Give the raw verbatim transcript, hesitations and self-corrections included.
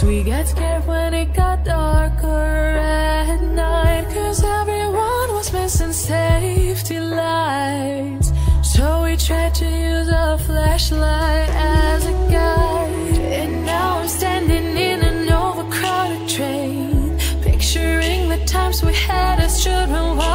We got scared when it got darker at night, 'cause everyone was missing safety lights. So we tried to use a flashlight as a guide. And now I'm standing in an overcrowded train, picturing the times we had as children.